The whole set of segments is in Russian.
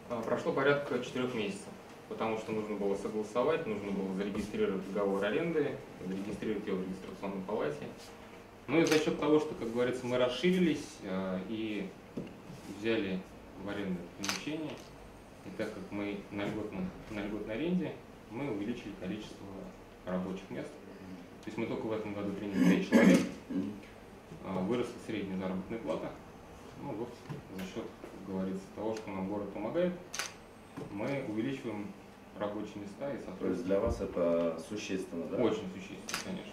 Прошло порядка 4 месяцев, потому что нужно было согласовать, нужно было зарегистрировать договор аренды, зарегистрировать его в регистрационной палате. Ну и за счет того, что, как говорится, мы расширились и взяли в аренду помещение, и так как мы на льготной аренде, мы увеличили количество рабочих мест. То есть мы только в этом году приняли 5 человек, выросла средняя заработная плата. Ну вот за счет, как говорится, того, что нам город помогает, мы увеличиваем рабочие места и сотрудничество. То есть для вас это существенно, да? Очень существенно, конечно.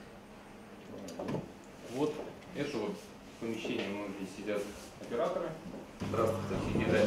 Вот это вот помещение, здесь сидят операторы. Здравствуйте.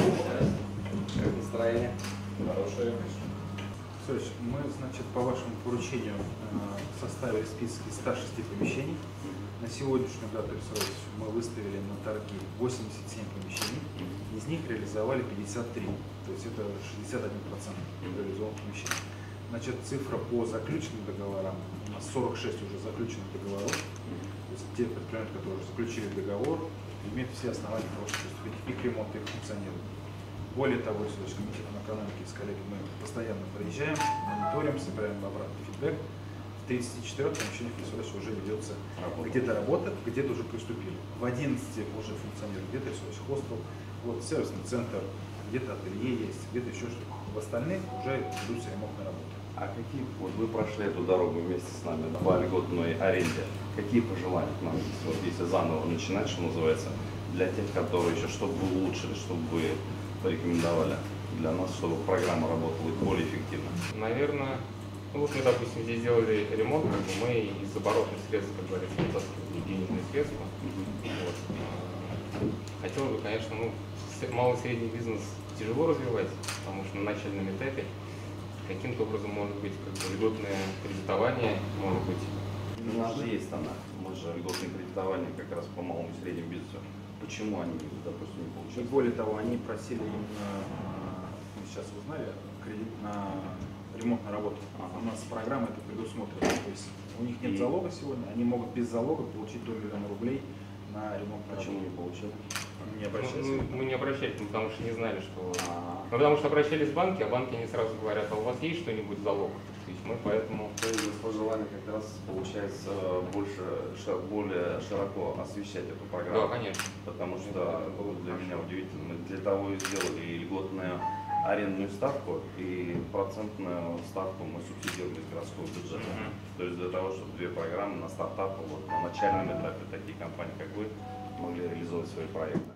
Как настроение? Хорошее. Сергеевич, мы, значит, по вашему поручению составили списки 106 помещений. На сегодняшнюю дату, Сергеевич, мы выставили на торги 87 помещений, из них реализовали 53, то есть это 61% реализованных помещений. Значит, цифра по заключенным договорам, у нас 46 уже заключенных договоров, то есть те предприятия, которые уже заключили договор, имеют все основания того, чтобы приступить и к ремонту, и к функционированию. Более того, Сергеевич, комитетом экономики с коллегами мы постоянно приезжаем, мониторим, собираем обратный фидбэк. В 34 помещениях уже ведется где-то работа, где-то уже приступили. В 11 уже функционирует где-то хостел, вот сервисный центр, где-то ателье есть, где-то еще что-то. В остальных уже ведутся ремонтные работы. А какие, вот вы прошли эту дорогу вместе с нами по льготной аренде, какие пожелания к нам, вот если заново начинать, что называется, для тех, которые еще, чтобы вы улучшили, чтобы вы порекомендовали для нас, чтобы программа работала более эффективно? Наверное, ну вот мы, допустим, здесь сделали ремонт, мы из оборотных средств, как говорится, вытаскивали денежные средства. Вот. Хотелось бы, конечно, малый и средний бизнес тяжело развивать, потому что на начальном этапе каким-то образом может быть льготное кредитование, может быть. У нас же есть она, мы же льготное кредитование как раз по малому и среднему бизнесу. Почему они, допустим, не И получают? более того, они просили именно, мы сейчас узнали, кредит на ремонтную работу. У нас программа это предусмотрена. То есть у них нет залога сегодня, они могут без залога получить до 1 000 000 рублей на ремонтную Почему работу. не получили? Не обращались. Мы не обращались, потому что не знали, что... Потому что обращались в банки, а банки они сразу говорят, а у вас есть что-нибудь залог? То есть мы поэтому... То есть пожелание как раз получается более широко освещать эту программу. Да, конечно. Потому что для меня удивительно, мы для того и сделали и льготную арендную ставку, и процентную ставку мы субсидировали из городского бюджета. То есть для того, чтобы две программы на стартапе, вот, на начальном этапе такие компании, как вы, могли реализовать свои проекты.